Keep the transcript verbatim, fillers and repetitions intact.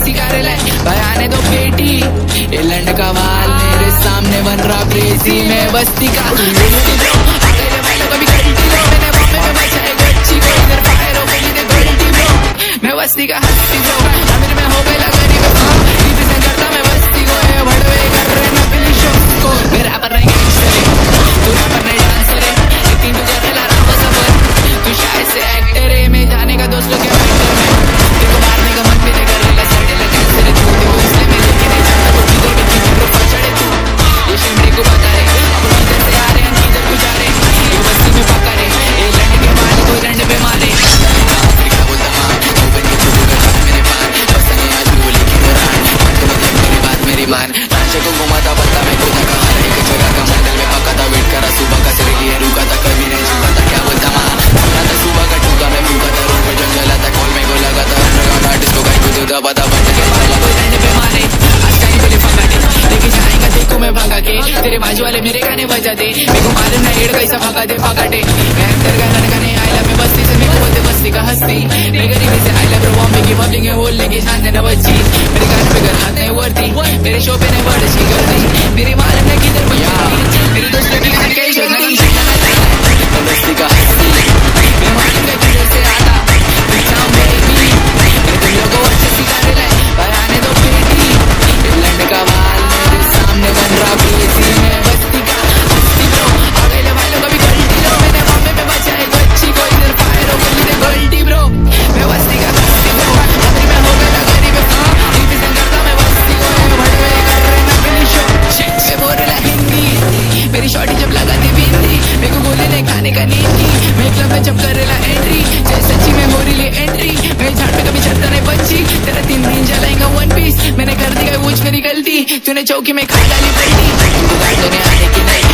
बस्ती का रिले भाई आने दो बेटी, ये लंड का वाल मेरे सामने बन रहा क्रेजी, मैं बस्ती का कभी घंटी लो, मैंने बॉम्बे में बचाए बच्ची को, इधर फायर हो गई इधर घंटी ब्रो, मैं बस्ती का हस्ती ब्रो, अमीर में हो गई गरीब रिप्रेजेंट करता मैं बस्ती को, ये भड़वे कर रहे नकली शो को, मेरा पर नहीं गैंगस्टर है, तू पर नहीं डांसर है, लेकिन तू कर रहा राम सफर, तू शायद से एक्टर है, मैं जाने का दोस्तों के मेंटर में, देखो मारने का मन भी नहीं कर रहा साइड लगा तेरे तू, देखो इसलिए मैं लेके नहीं जाता वो किधर भी किधर पर चढ़े तू, ये शिमरे को बता रहे अब किधर से आ रहे हैं किधर को जा रहे हैं, ये बस्ती में पका रहे, ये लंड के मारे कोई लंड पे मारे, क्या बोलता हाँ तू बन के चुप कर मेरे पान, बस नहीं आज बोली की दौरान तो मतलब मेरी बात मेरी मान, ताशे को घुमाता पता मैं खुदा का हर एक जगह का मंडल में पका था, वेट करा सुबह का सिर लिए रुका था कभी नहीं झुका था, क्या बोलता माँ था सुबह का ठुका मैं फूका था, रोड पे जंगल आता कॉल में को लगा था, अंडरग्राउंड आर्टिस्ट को गाई को दूधा पता बंद के मारे कोई लंड पे मारे, आज टाइम पे लिफा दे लेके जाएगा देखो मैं भागा के, तेरे बाजू वाले मेरे गाने बजा दे, मेरे को मालूम ना हेड कैसा भागा दे भागा दे, मैं अंदर का लड़का नहीं आइला मैं बस्ती से, मेरे को बोलते बस्ती का हस्ती, मैं गरीबी से आइला ब्रो बॉम्बे की पब्लिक है बोल लेके शांत न बच्ची, मेरे गाने पे घर हाथ नहीं वर्ती, मेरे शो पे नहीं वर्ड शी करती, मेरी मालूम नहीं किधर बच्ची, मेरे दोस्तों की गाने कहीं शोधती, बस्ती का हस्ती, मैं मालूम नहीं किधर से आता, बिचाओ बेबी, मैं तुम लोगों को अच्छे सिखा रहे ले, पर आने दो बेटी, लंड का वाल मेरे सामने बन रहा क्रेजी, मैं बस्ती का हस्ती ब्रो, आगे ले भाई लोग कभी गलती लो, मैंने बॉम्बे में बचाए बच्ची को, इधर फायर हो गई इधर गलती ब्रो, मैं बस्ती का हस्ती ब्रो, अभी मैं हो गया गरीब रिप्रेजेंट करता मैं बस्ती को, भड़वे कर रहे नकली शो, मैं बोल रहा हिंदी, मेरी शॉटी जब लगाती बिंदी, मेरे को गोली नहीं खाने का नींद की, मैं क्लब में जब कर रहा एंट्री, जय सच्ची में हो रही एंट्री, मैं झाड़ पे कभी चढ़ता नहीं बच्ची, तेरा तीन दिन जलाएगा वन पीस, मैंने कर दिया वो मेरी गलती, तूने चौकी में खा डाली पलटी, तू आने की नहीं